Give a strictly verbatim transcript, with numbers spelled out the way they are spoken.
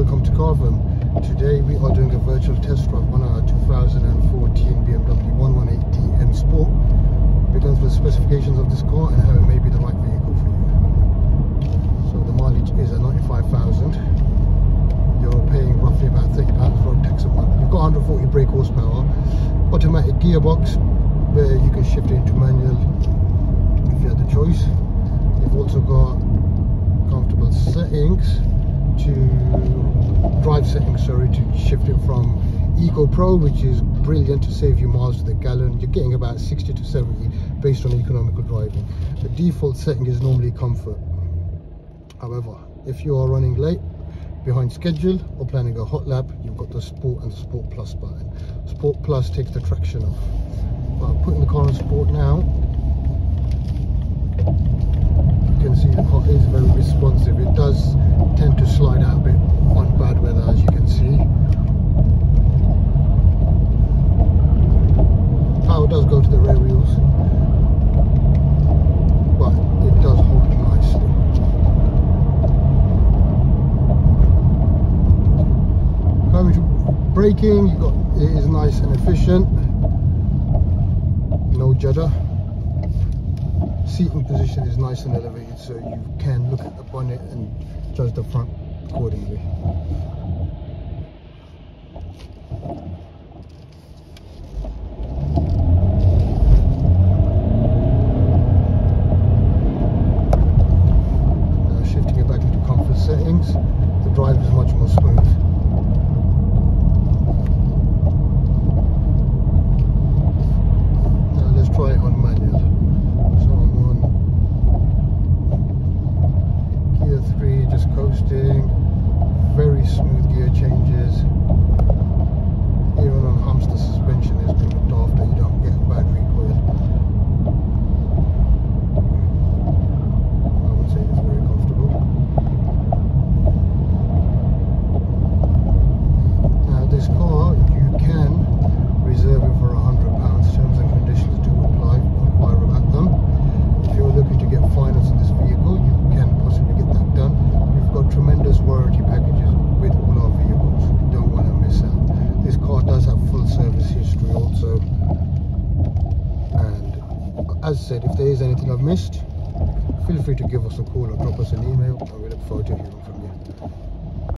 welcome to Carvem. Today we are doing a virtual test drive on our two thousand fourteen B M W one eighteen D M Sport. We're going through the specifications of this car and how it may be the right vehicle for you. So the mileage is at ninety-five thousand. You're paying roughly about thirty pounds road tax a month. You've got one hundred forty brake horsepower, automatic gearbox where you can shift it into manual if you had the choice. You've also got comfortable settings to drive settings, sorry, to shift it from Eco Pro, which is brilliant to save you miles to the gallon. You're getting about sixty to seventy based on economical driving. The default setting is normally comfort. However, if you are running late, behind schedule, or planning a hot lap, you've got the Sport and the Sport Plus button. Sport Plus takes the traction off. But I'm putting the car on Sport now. You can see the car is very responsive. It does tend to slide out a bit on bad weather, as you can see. Power does go to the rear wheels, but it does hold nicely. Coming to braking, you got it is nice and efficient. No judder. Seating position is nice and elevated, so you can look at the bonnet and judge the front accordingly. Now shifting it back into comfort settings, the drive is much more smooth. Now let's try it on manual. Just coasting, very smooth gear changes. Even on hamster suspension is being looked after, you don't get bad recoil. I would say it's very comfortable. Now this car, you can reserve it for a hundred pounds. Terms and conditions do apply. Inquire about them. If you're looking to get finance in this vehicle, you can possibly get that done. Got tremendous warranty packages with all our vehicles. You don't want to miss out. This car does have full service history also, and as said, if there is anything I've missed, feel free to give us a call or drop us an email, and we look forward to hearing from you.